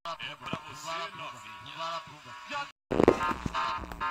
É pra você, novinha. Não vai lá, Pumba.